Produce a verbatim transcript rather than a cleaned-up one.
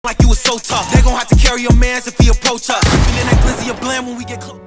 like you was so tough. They gon' have to carry your mans if he approach us. And then that glizzy a blend when we get close.